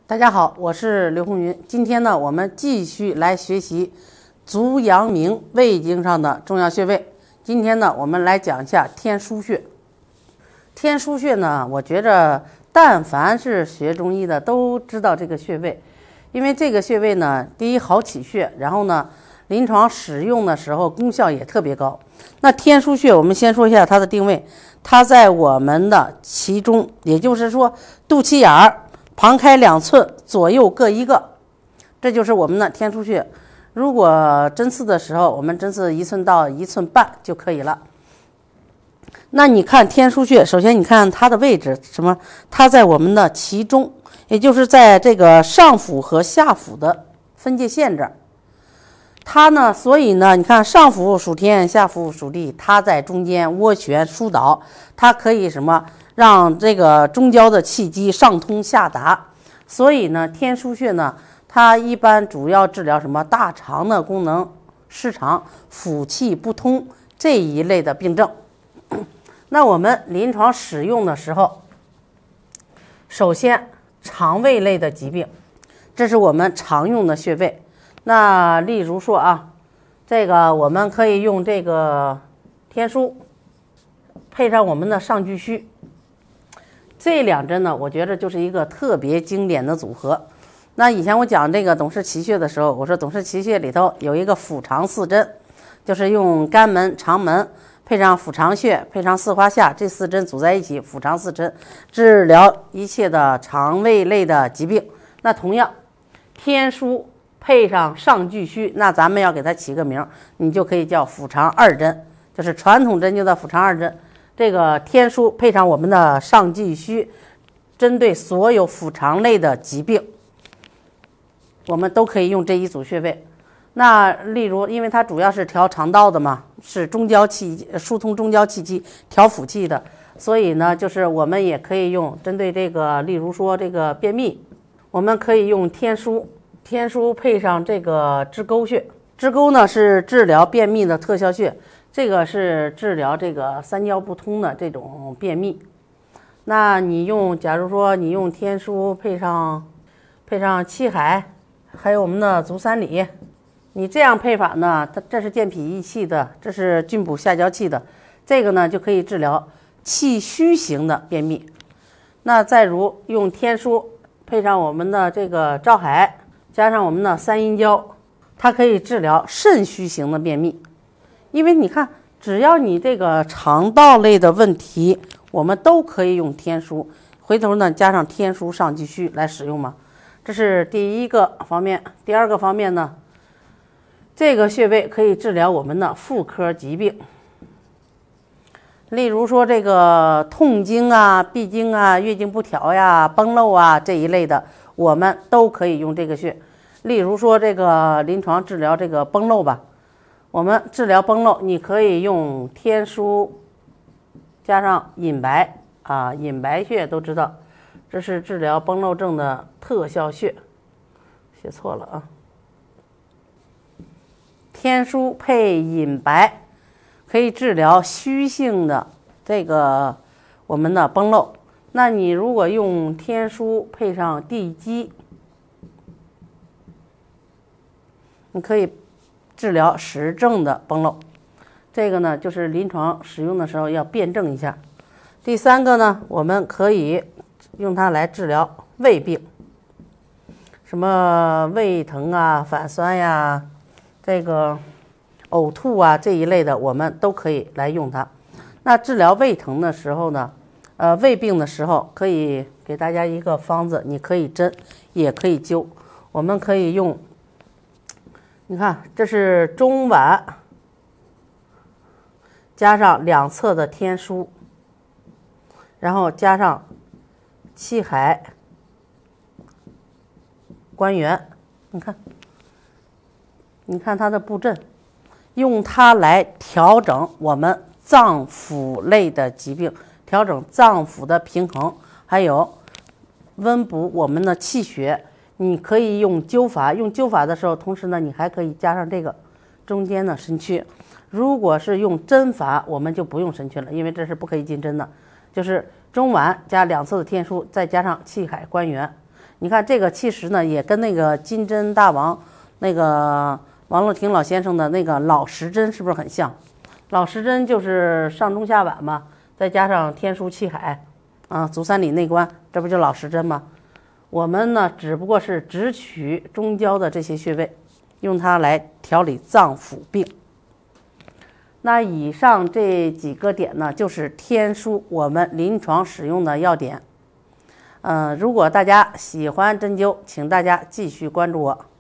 大家好，我是刘红云。今天呢，我们继续来学习足阳明胃经上的重要穴位。今天呢，我们来讲一下天枢穴。天枢穴呢，我觉着但凡是学中医的都知道这个穴位，因为这个穴位呢，第一好起穴，然后呢，临床使用的时候功效也特别高。那天枢穴，我们先说一下它的定位，它在我们的脐中，也就是说肚脐眼儿旁开2寸，左右各一个，这就是我们的天枢穴。如果针刺的时候，我们针刺1寸到1寸半就可以了。那你看天枢穴，首先你看它的位置，它在我们的脐中，也就是在这个上腹和下腹的分界线这儿。它呢，所以呢，你看上腹属天，下腹属地，它在中间涡旋疏导，它可以让这个中焦的气机上通下达。所以呢，天枢穴呢，它一般主要治疗大肠的功能失常、腑气不通这一类的病症。那我们临床使用的时候，首先肠胃类的疾病，这是我们常用的穴位。那例如说这个我们可以用这个天枢配上我们的上巨虚，这2针呢，我觉得就是一个特别经典的组合。那以前我讲这个董氏奇穴的时候，我说董氏奇穴里头有一个腹肠4针，就是用肝门、肠门配上腹肠穴，配上四花下，这4针组在一起，腹肠4针治疗一切的肠胃类的疾病。那同样天枢配上上巨虚，那咱们要给它起个名，你就可以叫腹肠2针，就是传统针灸的腹肠2针。这个天枢配上我们的上巨虚，针对所有腹肠类的疾病，我们都可以用这一组穴位。那例如，因为它主要是调肠道的嘛，是中焦气疏通中焦气机，调腑气的，所以呢，就是我们也可以用针对这个，例如说这个便秘，我们可以用天枢配上这个支沟穴。支沟呢是治疗便秘的特效穴，这个是治疗这个三焦不通的这种便秘。那假如说你用天枢配上气海，还有我们的足三里，你这样配法呢，这是健脾益气的，这是菌补下焦气的，这个呢就可以治疗气虚型的便秘。那再如用天枢配上我们的这个照海，加上我们的三阴交，它可以治疗肾虚型的便秘。因为你看，只要你这个肠道类的问题，我们都可以用天枢，回头呢加上天枢上巨虚来使用嘛。这是第一个方面。第二个方面呢，这个穴位可以治疗我们的妇科疾病，例如说这个痛经闭经月经不调崩漏这一类的，我们都可以用这个穴。例如说这个临床治疗这个崩漏吧，我们治疗崩漏，你可以用天枢加上隐白隐白穴都知道，这是治疗崩漏症的特效穴，写错了天枢配隐白可以治疗虚性的这个我们的崩漏。那你如果用天枢配上地基，你可以治疗实证的崩漏。这个呢，就是临床使用的时候要辩证一下。第三个呢，我们可以用它来治疗胃病，什么胃疼反酸这个呕吐这一类的，我们都可以来用它。那治疗胃疼的时候呢，胃病的时候，可以给大家一个方子，你可以针也可以灸。我们可以用，你看这是中脘加上2侧的天枢，然后加上气海、关元，你看它的布阵，用它来调整我们脏腑类的疾病，调整脏腑的平衡，还有温补我们的气血。你可以用灸法，用灸法的时候，同时呢，你还可以加上这个中间的神阙。如果是用针法，我们就不用神阙了，因为这是不可以进针的，就是中脘加2侧的天枢，再加上气海关元。 你看这个其实呢，也跟那个金针大王那个王乐亭老先生的那个老时针是不是很像？老时针就是上中下晚嘛，再加上天枢气海啊，足三里内关，这不就老时针吗？我们呢只不过是只取中焦的这些穴位，用它来调理脏腑病。那以上这几个点呢，就是天枢我们临床使用的要点。如果大家喜欢针灸，请大家继续关注我。